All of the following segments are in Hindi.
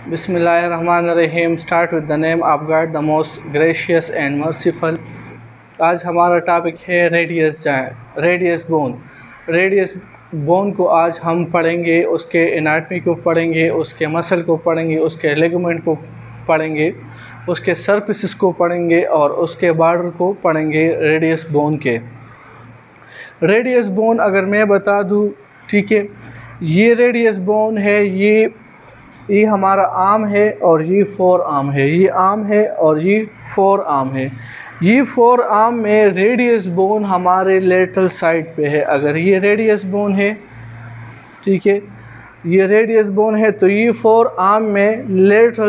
Bismillahirrahmanirrahim. Start with the name of God, the most gracious and merciful. आज हमारा टॉपिक है रेडियस बोन। रेडियस बोन को आज हम पढ़ेंगे, उसके एनाटमी को पढ़ेंगे, उसके मसल को पढ़ेंगे, उसके लिगामेंट को पढ़ेंगे, उसके सरफेसेस को पढ़ेंगे और उसके बॉर्डर को पढ़ेंगे रेडियस बोन के। रेडियस बोन अगर मैं बता दूं, ठीक है, ये रेडियस बोन है, ये हमारा आर्म है और ये फोर आर्म है, ये आर्म है और ये फोर आर्म है। ये फोर आर्म में रेडियस बोन हमारे लेटरल साइड पे है। अगर ये रेडियस बोन है, ठीक है, ये रेडियस बोन है, तो ये फोर आर्म में लेटरल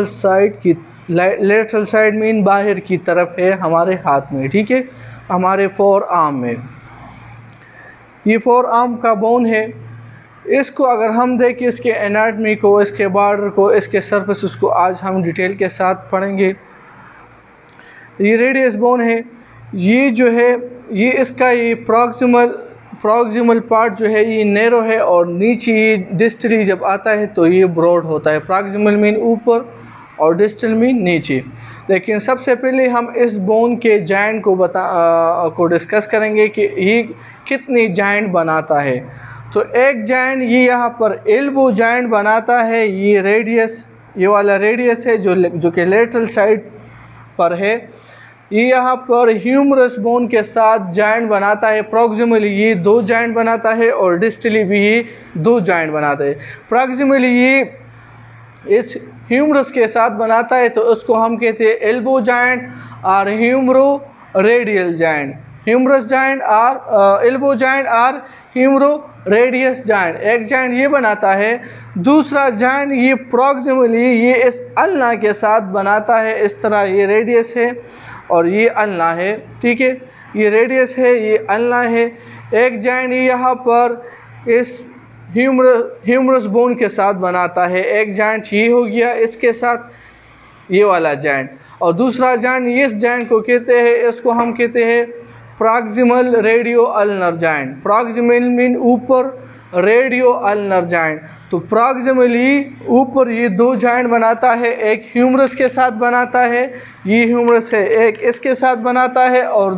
साइड मीन बाहर की तरफ है हमारे हाथ में, ठीक है, हमारे फोर आर्म में ये फोर आर्म का बोन है। इसको अगर हम देखें, इसके एनाटमी को, इसके बॉर्डर को, इसके सरफेसेस को आज हम डिटेल के साथ पढ़ेंगे। ये रेडियस बोन है, ये जो है ये इसका ये प्रॉक्सिमल पार्ट जो है ये नैरो है और नीचे ये डिस्टली जब आता है तो ये ब्रॉड होता है। प्रॉक्सिमल मीन ऊपर और डिस्टल मीन नीचे। लेकिन सबसे पहले हम इस बोन के जॉइंट को डिस्कस करेंगे कि ये कितनी जॉइंट बनाता है। तो एक जॉइंट ये यहाँ पर एल्बो जॉइंट बनाता है। ये रेडियस, ये वाला रेडियस है जो कि लेटरल साइड पर है। ये यहाँ पर ह्यूमरस बोन के साथ जॉइंट बनाता है। प्रॉक्सिमली ये दो जॉइंट बनाता है और डिस्टली भी ये दो जॉइंट बनाता है। प्रॉक्सिमली ये इस ह्यूमरस के साथ बनाता है तो उसको हम कहते हैं एल्बो जॉइंट और humero radial joint. Humerus joint और एल्बो जॉइंट और ह्यूमरो रेडियस जॉइंट। एक जॉइंट ये बनाता है, दूसरा जॉइंट ये प्रॉक्सिमली ये इस अल्ना के साथ बनाता है। इस तरह ये रेडियस है और ये अल्ना है, ठीक है, ये रेडियस है, ये अल्ना है। एक जॉइंट ये यहाँ पर इस ह्यूमरस बोन के साथ बनाता है। एक जॉइंट ये हो गया इसके साथ, ये वाला जॉइंट, और दूसरा जॉइंट इस जॉइंट को कहते हैं, इसको हम कहते हैं proximal radio ulnar joint. Proximal mean ऊपर, रेडियो अल्नर जॉइंट। तो प्रॉक्सिमली ऊपर ये दो जॉइंट बनाता है, एक ह्यूमरस के साथ बनाता है, ये ह्यूमरस है, एक इसके साथ बनाता है और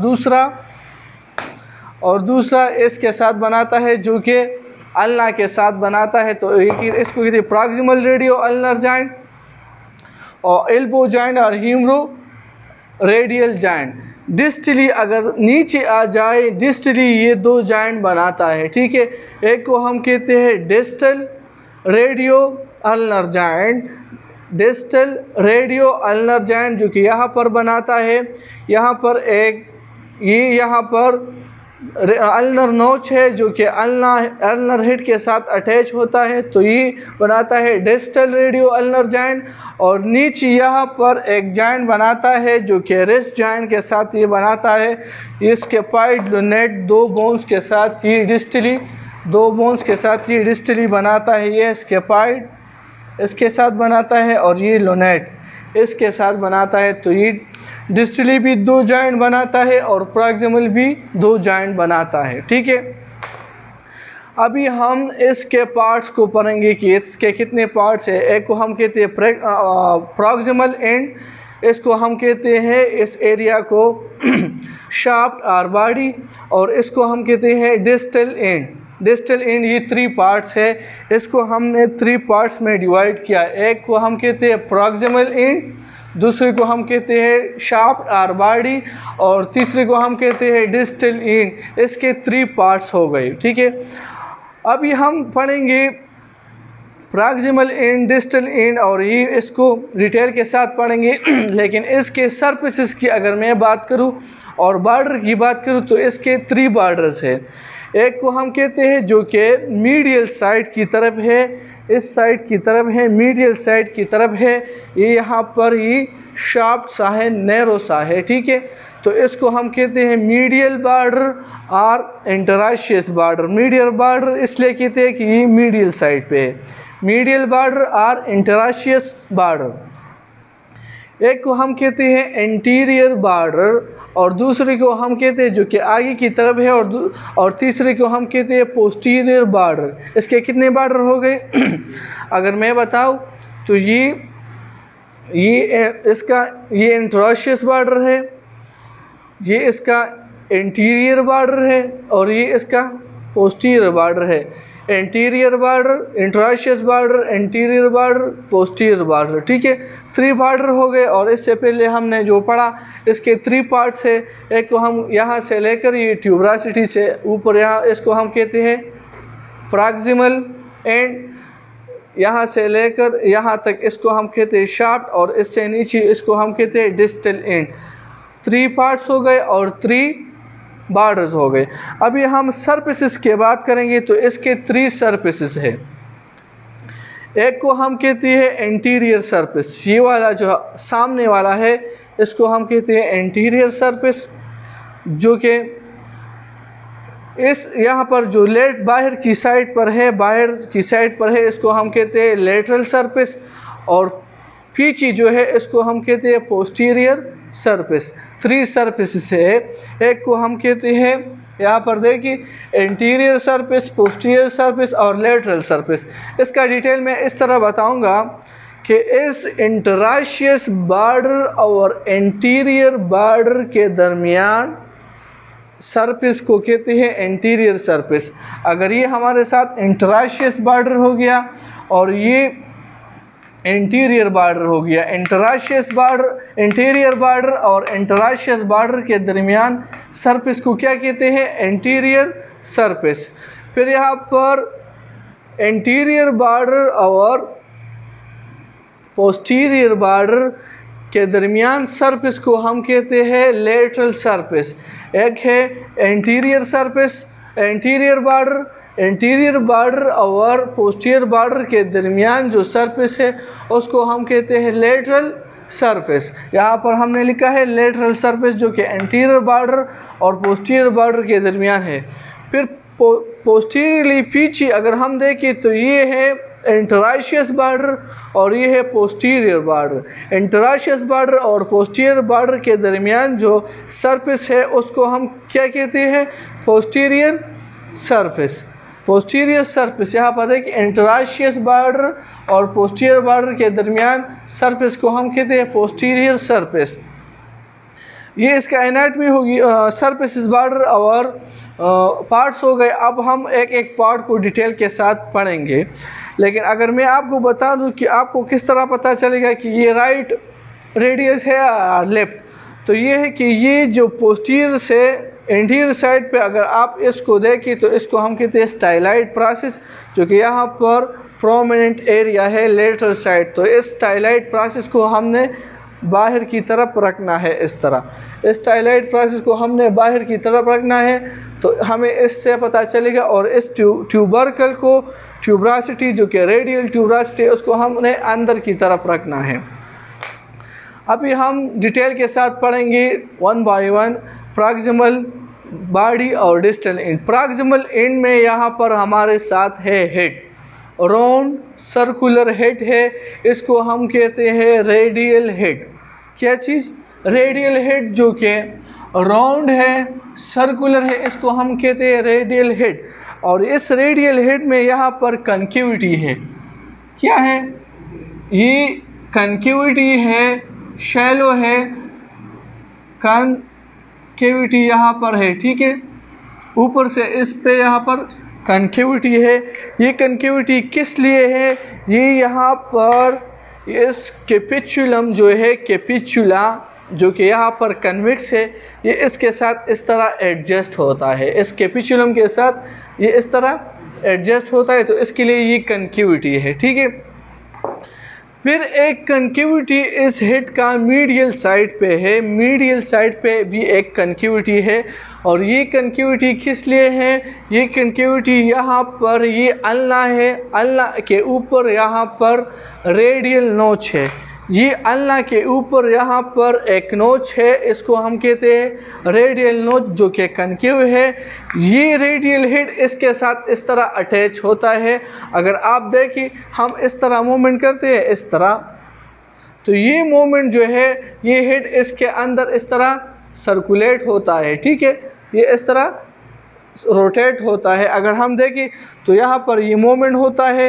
दूसरा इसके साथ बनाता है जो कि अल्ना के साथ बनाता है। तो इसको कहते हैं प्रॉक्सिमल रेडियो अल्नर जॉइंट और एल्बो जॉइंट और ह्यूमरो रेडियल जॉइंट। डिस्टली अगर नीचे आ जाए, डिस्टली ये दो जॉइंट बनाता है, ठीक है। एक को हम कहते हैं distal radio ulnar joint, distal radio ulnar joint जो कि यहाँ पर बनाता है। यहाँ पर एक ये यहाँ पर अल्नर नोच है जो कि अल्नर हेड के साथ अटैच होता है, तो ये बनाता है डिस्टल रेडियो अल्नर जॉइंट। और नीचे यहाँ पर एक जॉइंट बनाता है जो कि रिस्ट जॉइंट के साथ ये बनाता है। इसके पाइड लोनेट दो बोन्स के साथ ये डिस्टली, दो बोन्स के साथ ये डिस्टली बनाता है। ये इसके पाइड इसके साथ बनाता है और ये लोनेट इसके साथ बनाता है। तो ये डिस्टली भी दो जॉइंट बनाता है और प्रॉक्सिमल भी दो जॉइंट बनाता है, ठीक है। अभी हम इसके पार्ट्स को पढ़ेंगे कि इसके कितने पार्ट्स है। एक को हम कहते हैं प्रॉक्सिमल एंड, इसको हम कहते हैं इस एरिया को शाफ्ट और बॉडी, और इसको हम कहते हैं डिस्टल एंड। डिस्टल एंड ये थ्री पार्ट्स है, इसको हमने थ्री पार्ट्स में डिवाइड किया। एक को हम कहते हैं प्रॉक्सिमल एंड, दूसरे को हम कहते हैं शाफ्ट और बॉडी, और तीसरे को हम कहते हैं डिस्टल एंड। इसके थ्री पार्ट्स हो गए, ठीक है। अभी हम पढ़ेंगे प्रॉक्सिमल एंड, डिस्टल एंड, और ये इसको डिटेल के साथ पढ़ेंगे। लेकिन इसके सरफेसेस की अगर मैं बात करूं और बॉर्डर की बात करूं तो इसके थ्री बॉर्डर्स है। एक को हम कहते हैं जो कि मीडियल साइड की तरफ है, इस साइड की तरफ है, मीडियल साइड की तरफ है। ये यहाँ पर ये शार्प सा है, नैरो सा है, ठीक है। तो इसको हम कहते हैं मीडियल बॉर्डर और इंटरशियस बॉर्डर। मीडियल बॉर्डर इसलिए कहते हैं कि ये मीडियल साइड पे है, मीडियल बॉर्डर और इंटरशियस बॉर्डर। एक को हम कहते हैं एंटीरियर बॉर्डर और दूसरे को हम कहते हैं जो कि आगे की तरफ है, और तीसरे को हम कहते हैं पोस्टीरियर बॉर्डर। इसके कितने बॉर्डर हो गए अगर मैं बताऊं तो ये ये इंट्रोशियस बॉर्डर है, ये इसका इंटीरियर बॉर्डर है और ये इसका पोस्टीरियर बॉर्डर है। Interior border, interosseous border, interior border, posterior border, ठीक है। 3 बॉर्डर हो गए। और इससे पहले हमने जो पढ़ा इसके 3 पार्ट्स है। एक को हम यहाँ से लेकर ये ट्यूबरासिटी से ऊपर यहाँ इसको हम कहते हैं प्रॉक्सिमल एंड, यहाँ से लेकर यहाँ तक इसको हम कहते हैं शाफ्ट, और इससे नीचे इसको हम कहते हैं डिस्टल एंड। 3 पार्ट्स हो गए और 3 बॉर्डर्स हो गए। अभी हम सरफेसेस की बात करेंगे तो इसके 3 सरफेसेस है। एक को हम कहते हैं इंटीरियर सरफेस, ये वाला जो सामने वाला है इसको हम कहते हैं इंटीरियर सरफेस, जो कि इस यहाँ पर जो बाहर की साइड पर है इसको हम कहते हैं लेटरल सरफेस, और पीछे जो है इसको हम कहते हैं पोस्टीरियर सरफेस। 3 सरफेसेस है। एक को हम कहते हैं यहाँ पर देखिए इंटीरियर सरफेस, पोस्टीरियर सरफेस और लेटरल सरफेस। इसका डिटेल में इस तरह बताऊंगा कि इस इंटरशियस बॉर्डर और इंटीरियर बॉर्डर के दरमियान सरफेस को कहते हैं इंटीरियर सरफेस। अगर ये हमारे साथ इंटरशियस बॉर्डर हो गया और ये इंटीरियर बॉर्डर हो गया, इंटीरियर बॉर्डर और इंटरशियस बॉर्डर के दरमियान सरफेस को क्या कहते हैं? Interior surface. फिर यहाँ पर इंटीरियर बॉर्डर और पोस्टीरियर बॉर्डर के दरमियान सरफेस को हम कहते हैं लेटरल सरफेस। एक है इंटीरियर सरफेस, इंटीरियर बॉर्डर और पोस्टीरियर बॉर्डर के दरमियान जो सरफेस है उसको हम कहते हैं लेटरल सरफेस। यहाँ पर हमने लिखा है लेटरल सरफेस, जो कि इंटीरियर बॉर्डर और पोस्टीरियर बॉर्डर के दरमियान है। फिर पोस्टीरियरली पीछे अगर हम देखें तो ये है इंटरशियस बॉर्डर और ये है पोस्टीरियर बॉर्डर। इंटरशियस बॉर्डर और पोस्टीरियर बॉर्डर के दरमियान जो सरफेस है उसको हम क्या कहते हैं? Posterior surface. पोस्टीरियर सरफेस यहाँ पर है कि इंटरशियस बॉर्डर और पोस्टीरियर बॉर्डर के दरमियान सरफेस को हम कहते हैं पोस्टीरियर सरफेस। ये इसका एनाटॉमी होगी, सरफेसेस बॉर्डर और पार्ट्स हो गए। अब हम एक एक पार्ट को डिटेल के साथ पढ़ेंगे। लेकिन अगर मैं आपको बता दूं कि आपको किस तरह पता चलेगा कि ये राइट रेडियस है या लेफ्ट, तो ये है कि ये जो पोस्टीरियर से इंटीरियर साइड पे अगर आप इसको देखें तो इसको हम कहते हैं स्टाइलाइट प्रोसेस, जो कि यहाँ पर प्रोमिनेंट एरिया है लेटरल साइड। तो इस स्टाइलाइट प्रोसेस को हमने बाहर की तरफ रखना है। इस तरह इस स्टाइलाइट प्रोसेस को हमने बाहर की तरफ रखना है, तो हमें इससे पता चलेगा। और इस ट्यूबरकल को ट्यूबरासिटी, जो कि रेडियल ट्यूबरासिटी, उसको हमने अंदर की तरफ रखना है। अभी हम डिटेल के साथ पढ़ेंगे 1 बाय 1 प्रॉक्सिमल बॉडी और डिस्टल एंड। प्रॉक्सिमल एंड में यहाँ पर हमारे साथ है हेड, राउंड सर्कुलर हेड है, इसको हम कहते हैं रेडियल हेड। क्या चीज़? रेडियल हेड, जो कि राउंड है, सर्कुलर है, इसको हम कहते हैं रेडियल हेड। और इस रेडियल हेड में यहाँ पर कनकेविटी है। क्या है ये? कनकेविटी है, शैलो है, कनकेविटी यहाँ पर है, ठीक है। ऊपर से इस पे यहाँ पर कनकेविटी है। ये कनकेविटी किस लिए है? ये यहाँ पर इस कैपिचुलम जो है, कैपिचुला जो कि यहाँ पर कन्वेक्स है, ये इसके साथ इस तरह एडजस्ट होता है। इस कैपिचुलम के साथ ये इस तरह एडजस्ट होता है, तो इसके लिए ये कनकेविटी है, ठीक है। फिर एक कनकेविटी इस हेड का मीडियल साइड पे है, मीडियल साइड पे भी एक कनकेविटी है। और ये कनकेविटी किस लिए है? ये कनकेविटी यहाँ पर ये अल्ना है, अल्ना के ऊपर यहाँ पर रेडियल नोच है। ये अल्ना के ऊपर यहाँ पर एक नोच है, इसको हम कहते हैं रेडियल नोच, जो कि कनकेव है। ये रेडियल हेड इसके साथ इस तरह अटैच होता है। अगर आप देखें हम इस तरह मूवमेंट करते हैं, इस तरह, तो ये मूवमेंट जो है ये हेड इसके अंदर इस तरह सर्कुलेट होता है, ठीक है। ये इस तरह रोटेट होता है। अगर हम देखें तो यहाँ पर ये मूवमेंट होता है,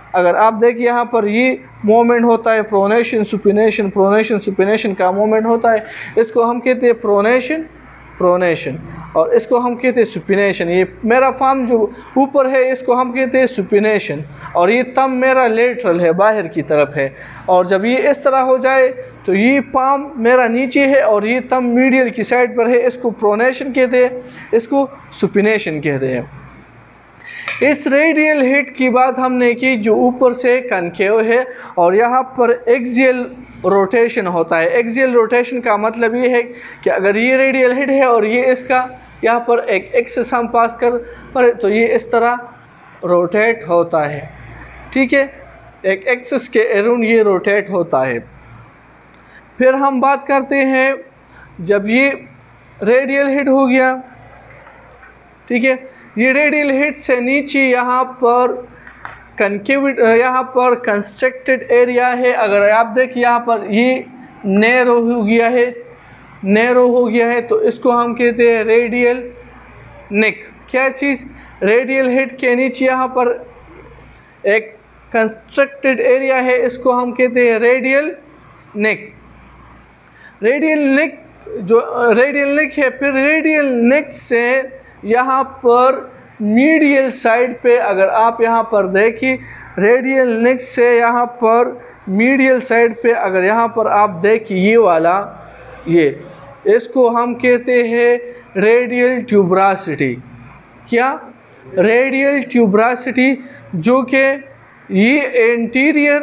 अगर आप देखिए यहाँ पर ये मूवमेंट होता है प्रोनेशन सुपिनेशन, प्रोनेशन सुपिनेशन का मूवमेंट होता है, इसको हम कहते हैं प्रोनेशन प्रोनेशन, और इसको हम कहते हैं सुपिनेशन। ये मेरा फार्म जो ऊपर है इसको हम कहते हैं सुपिनेशन, और ये तम मेरा लेटरल है, बाहर की तरफ है। और जब ये इस तरह हो जाए तो ये पाम मेरा नीचे है और ये तम मीडियल की साइड पर है, इसको प्रोनेशन कहते हैं, इसको सुपिनेशन कहते हैं। इस रेडियल हिट की बात हमने की जो ऊपर से कनकेव है, और यहाँ पर एक्सियल रोटेशन होता है। एक्सियल रोटेशन का मतलब ये है कि अगर ये रेडियल हिट है और ये इसका यहाँ पर एक एक्सिस हम पास कर पर तो ये इस तरह रोटेट होता है, ठीक है, एक एक्सिस के अराउंड ये रोटेट होता है। फिर हम बात करते हैं जब ये रेडियल हिट हो गया, ठीक है, ये रेडियल हिट से नीचे यहाँ पर कनकेविट यहाँ पर कंस्ट्रक्टेड एरिया है। अगर आप देखिए यहाँ पर ये नैरो हो गया है, नैरो हो गया है, तो इसको हम कहते हैं रेडियल नेक। क्या चीज़? रेडियल हिट के नीचे यहाँ पर एक कंस्ट्रक्टेड एरिया है, इसको हम कहते हैं रेडियल नेक। रेडियल नेक जो रेडियल नेक है, फिर रेडियल नेक से यहाँ पर मीडियल साइड पे अगर आप यहाँ पर देखिए रेडियल नेक से यहाँ पर मीडियल साइड पे अगर यहाँ पर आप देखिए ये वाला, ये इसको हम कहते हैं रेडियल ट्यूबरासिटी। क्या? रेडियल ट्यूबरासिटी, जो कि ये एंटीरियर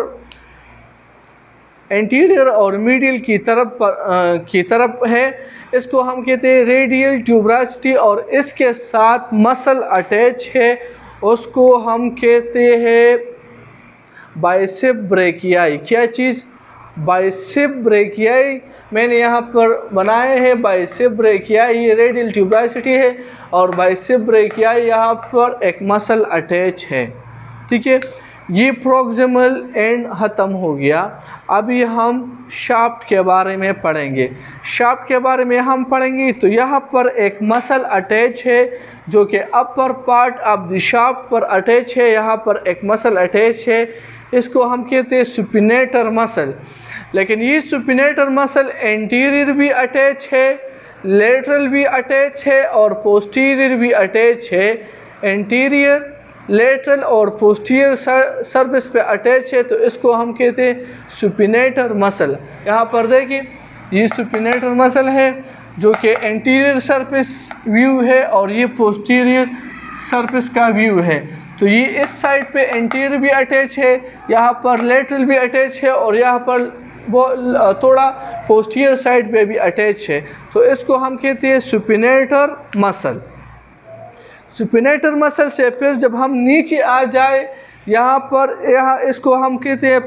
और मीडियल की तरफ है, इसको हम कहते हैं रेडियल ट्यूबरासिटी। और इसके साथ मसल अटैच है, उसको हम कहते हैं बाइसेप ब्रेकियाई। क्या चीज़? बाइसेप ब्रेकियाई मैंने यहाँ पर बनाए हैं। बाइसेप ब्रेकियाई ये रेडियल ट्यूबरासिटी है और बाइसेप ब्रेकियाई यहाँ पर एक मसल अटैच है, ठीक है। ये प्रॉक्सिमल एंड ख़त्म हो गया। अभी हम शाफ्ट के बारे में पढ़ेंगे। शाफ्ट के बारे में हम पढ़ेंगे तो यहाँ पर एक मसल अटैच है जो कि upper part of the shaft पर अटैच है। यहाँ पर एक मसल अटैच है, इसको हम कहते हैं सुपिनेटर मसल। लेकिन ये सुपिनेटर मसल एंटीरियर भी अटैच है, लेटरल भी अटैच है और पोस्टीरियर भी अटैच है। एंटीरियर, लेटरल और पोस्टीरियर सरफेस पे अटैच है, तो इसको हम कहते हैं सुपिनेटर मसल। यहाँ पर देखिए ये सुपिनेटर मसल है जो कि एंटीरियर सरफेस व्यू है और ये पोस्टीरियर सरफेस का व्यू है। तो ये इस साइड पे एंटीरियर भी अटैच है, यहाँ पर लेटरल भी अटैच है और यहाँ पर वो थोड़ा पोस्टीरियर साइड पे भी अटैच है। तो इसको हम कहते हैं सुपिनेटर मसल। सुपिनेटर मसल से फिर जब हम नीचे आ जाए यहाँ इसको हम कहते हैं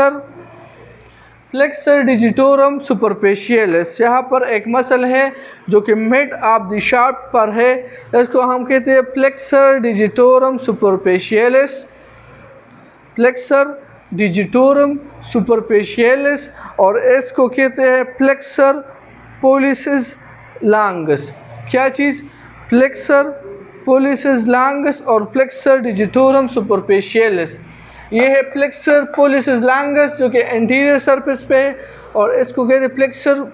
फ्लेक्सर डिजिटोरम सुपरफिशियलिस। यहाँ पर एक मसल है जो कि मिड ऑफ द शाफ्ट पर है, इसको हम कहते हैं flexor digitorum superficialis. Flexor digitorum superficialis, और इसको कहते हैं फ्लेक्सर पोलिसिस लॉन्गस। क्या चीज़? फ्लेक्सर पोलिसिस लॉन्गस और फ्लेक्सर डिजिटोरम सुपरफिशियलिस। ये है फ्लेक्सर पोलिसिस लॉन्गस जो कि एंटीरियर सरफेस पे है, और इसको कहते हैं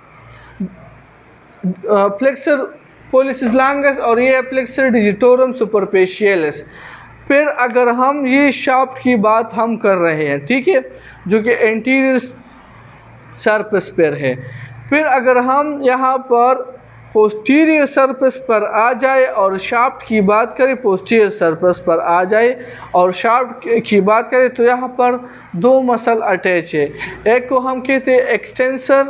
फ्लेक्सर पोलिसिस लॉन्गस, और ये है फ्लेक्सर डिजिटोरम सुपरफिशियलिस। फिर अगर हम ये शाफ्ट की बात हम कर रहे हैं, ठीक है, जो कि एंटीरियर सरफेस पर है। फिर अगर हम यहाँ पर पोस्टीरियर सरफेस पर आ जाए और शाफ्ट की बात करें, पोस्टीरियर सरफेस पर आ जाए और शाफ्ट की बात करें, तो यहाँ पर दो मसल अटैच है। एक को हम कहते हैं एक्सटेंसर,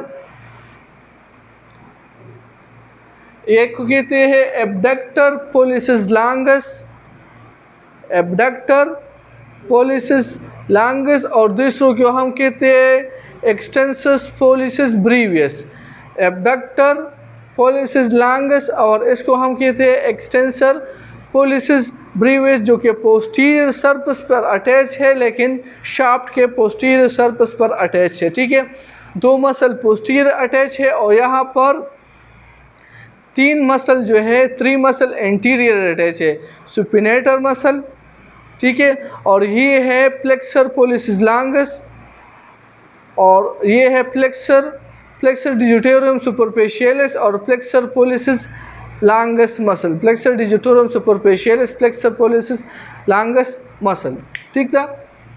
एक को कहते हैं abductor pollicis longus, abductor pollicis longus, और दूसरों को हम कहते हैं extensor pollicis brevis. Abductor pollicis longus और इसको हम कहते हैं एक्सटेंसर पोलिसिस ब्रीवियस, जो कि पोस्टीरियर सरफेस पर अटैच है लेकिन शाफ्ट के पोस्टीरियर सरफेस पर अटैच है, ठीक है। दो मसल पोस्टीरियर अटैच है और यहाँ पर तीन मसल जो है, 3 मसल एंटीरियर अटैच है। सुपिनेटर मसल, ठीक है। और ये है फ्लेक्सर पोलिसिस लॉन्गस, और ये है फ्लेक्सर डिजिटोरियम सुपरफिशियलिस और flexor pollicis longus muscle, flexor digitorum superficialis, flexor pollicis longus muscle, ठीक था।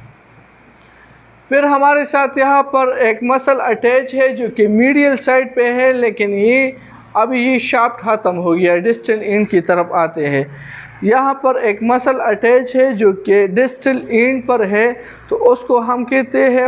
फिर हमारे साथ यहाँ पर एक मसल अटैच है जो कि मीडियल साइड पे है, लेकिन ये शाफ्ट ख़त्म हो गया, डिस्टल एंड की तरफ आते हैं। यहाँ पर एक मसल अटैच है जो कि डिस्टल एंड पर है, तो उसको हम कहते हैं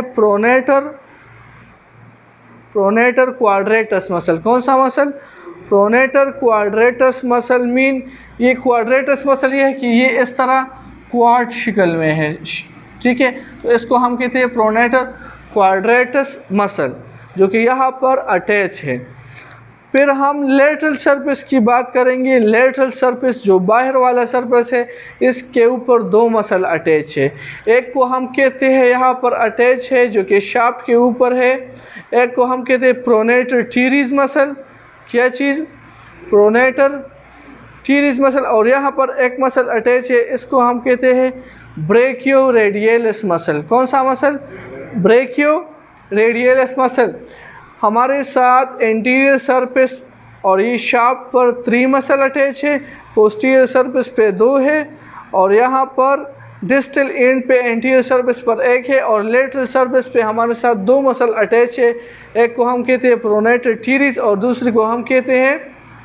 प्रोनेटर क्वाड्रेटस मसल। कौन सा muscle? Pronator quadratus muscle. Mean ये क्वाड्रेटस मसल ये है कि ये इस तरह क्वाड शक्ल में है, ठीक है। तो इसको हम कहते हैं प्रोनेटर क्वाड्रेटस मसल, जो कि यहाँ पर अटैच है। फिर हम लेटरल सरफेस की बात करेंगे। लेटरल सरफेस जो बाहर वाला सरफेस है, इसके ऊपर दो मसल अटैच है। एक को हम कहते हैं यहाँ पर अटैच है जो कि शाफ्ट के ऊपर है, एक को हम कहते हैं प्रोनेटर टीरीज मसल। क्या चीज़? Pronator teres muscle. और यहाँ पर एक मसल अटैच है, इसको हम कहते हैं ब्रेकियो रेडियलिस मसल। कौन सा मसल? ब्रेकियो radialis muscle. हमारे साथ एंटीरियर सरफेस और ये शाफ्ट पर 3 मसल अटैच है, पोस्टीरियर सरफेस पे 2 है, और यहाँ पर डिस्टल एंड पे एंटीरियर सरफेस पर 1 है, और लेटरल सरफेस पे हमारे साथ 2 मसल अटैच है। एक को हम कहते हैं प्रोनेटर टीरीज और दूसरे को हम कहते हैं,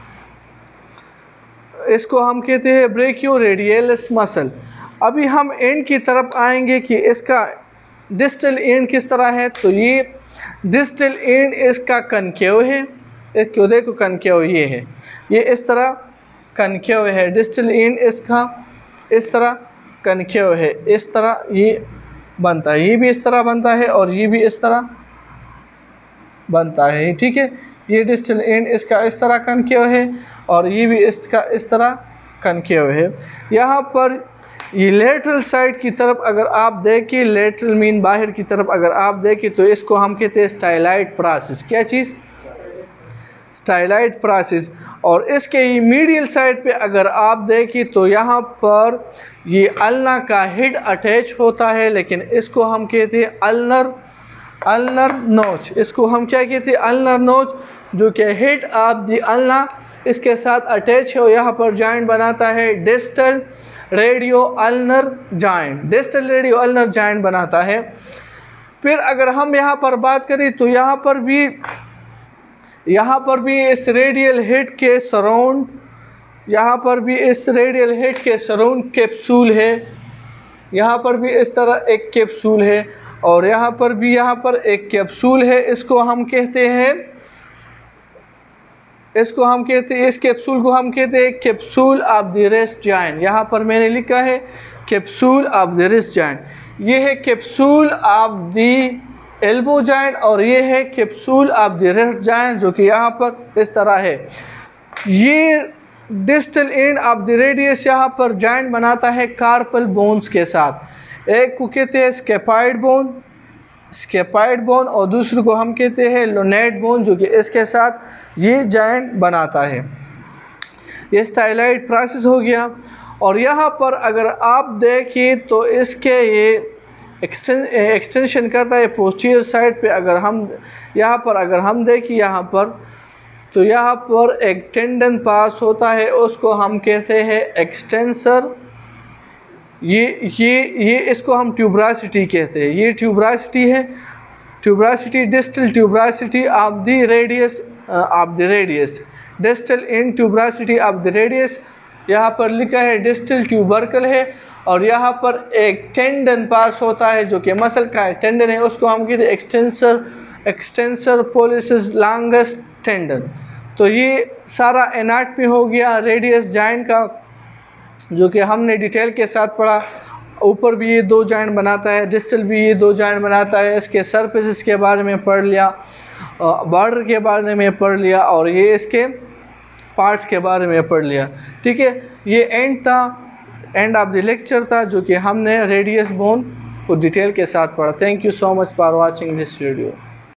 इसको हम कहते हैं ब्रेकियो रेडियलिस मसल। अभी हम एंड की तरफ आएंगे कि इसका डिस्टल एंड किस तरह है। तो ये डिस्टल एंड इसका कनकेव है, इसको देखो कनकेव ये है, ये इस तरह कनकेव है। डिस्टल एंड इसका इस तरह कनकेव है, इस तरह ये बनता है, ये भी इस तरह बनता है और ये भी इस तरह बनता है, ठीक है। ये डिस्टल एंड इसका इस तरह कनकेव है और ये भी इसका इस तरह कनकेव है। यहाँ पर ये लेटरल साइड की तरफ अगर आप देखें, लेटरल मीन बाहर की तरफ अगर आप देखें, तो इसको हम कहते हैं स्टाइलाइट प्रोसेस। क्या चीज़? Stylite process. और इसके ये मीडियल साइड पे अगर आप देखें तो यहाँ पर ये अल्ना का हेड अटैच होता है, लेकिन इसको हम कहते हैं अल्नर नोच। इसको हम क्या कहते हैं? अल्नर नोच, जो कि हेड ऑफ द अल्ना इसके साथ अटैच है और यहाँ पर जॉइंट बनाता है distal radio ulnar joint, distal radio ulnar joint बनाता है। फिर अगर हम यहाँ पर बात करें तो यहाँ पर भी इस रेडियल हेड के सराउंड, यहाँ पर भी इस रेडियल हेड के सराउंड कैप्सूल है, यहाँ पर भी इस तरह एक कैप्सूल है, और यहाँ पर एक कैप्सूल है। इसको हम कहते हैं इस कैप्सूल को हम कहते हैं capsule of the wrist joint. यहाँ पर मैंने लिखा है capsule of the wrist joint. ये है capsule of the elbow joint और ये है capsule of the wrist joint, जो कि यहाँ पर इस तरह है। ये distal end of the radius यहाँ पर जॉइंट बनाता है कार्पल बोन्स के साथ। एक को कहते हैं स्केपाइड बोन और दूसरे को हम कहते हैं लोनेट बोन, जो कि इसके साथ ये जॉइंट बनाता है। ये स्टाइलाइट प्रोसेस हो गया। और यहाँ पर अगर आप देखें तो इसके ये एक्सटेंशन करता है पोस्टीरियर साइड पे। अगर हम देखें यहाँ पर, तो यहाँ पर एक टेंडन पास होता है, उसको हम कहते हैं एक्सटेंसर। ये इसको हम ट्यूबरासिटी कहते हैं। ये ट्यूबरासिटी है, tuberosity distal tuberosity of the radius distal in tuberosity of the radius. यहाँ पर लिखा है डिस्टल ट्यूबरकल है, और यहाँ पर एक टेंडन पास होता है जो कि मसल का टेंडन है, उसको हम कहते हैं एक्सटेंसर पोलिसिस लॉन्गस टेंडन। तो ये सारा एनाटमी हो गया रेडियस जॉइंट का, जो कि हमने डिटेल के साथ पढ़ा। ऊपर भी ये 2 जॉइंट बनाता है, डिस्टल भी ये 2 जॉइंट बनाता है। इसके सरफेसेस के बारे में पढ़ लिया, बॉर्डर के बारे में पढ़ लिया, और ये इसके पार्ट्स के बारे में पढ़ लिया, ठीक है। ये एंड ऑफ द लेक्चर था, जो कि हमने रेडियस बोन को डिटेल के साथ पढ़ा। Thank you so much for watching this video.